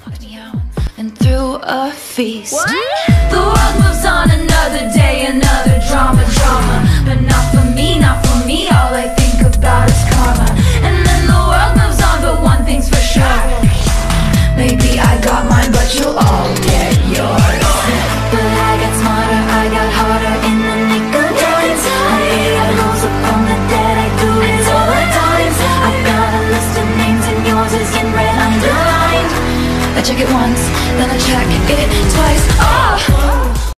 and through a feast. What? The world moves on, another day, another drama, but not for me, not for me. All I think about is karma. And then the world moves on, but one thing's for sure, maybe I got mine, but you'll all get yours. But I got smarter, I got harder in the nick of time. I rose up from the dead, I do it all the times. I've got a list of names and yours is in red underlined. I check it once, then